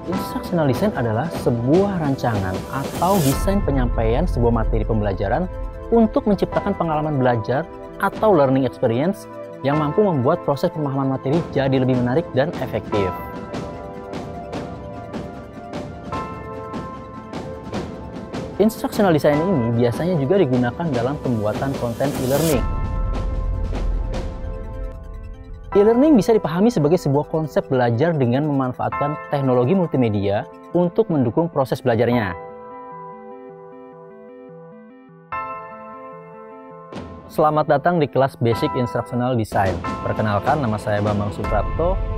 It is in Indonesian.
Instructional design adalah sebuah rancangan atau desain penyampaian sebuah materi pembelajaran untuk menciptakan pengalaman belajar atau learning experience yang mampu membuat proses pemahaman materi jadi lebih menarik dan efektif. Instructional design ini biasanya juga digunakan dalam pembuatan konten e-learning. E-learning bisa dipahami sebagai sebuah konsep belajar dengan memanfaatkan teknologi multimedia untuk mendukung proses belajarnya. Selamat datang di kelas Basic Instructional Design. Perkenalkan, nama saya Bambang Suprapto.